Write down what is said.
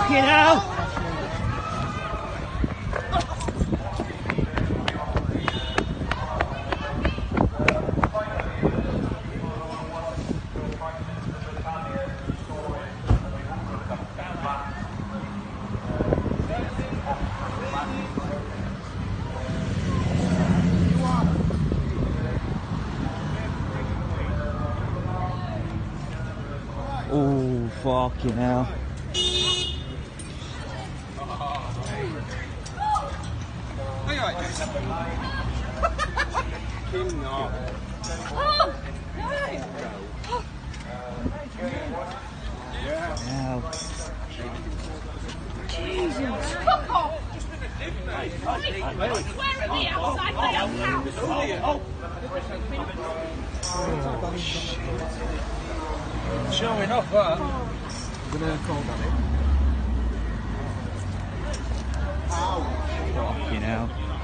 Fucking hell! Oh, fucking hell. Now. Jesus, fuck off! Where are we outside my own house? Oh, shit. Showing off that. I'm going to call that in. Fucking hell.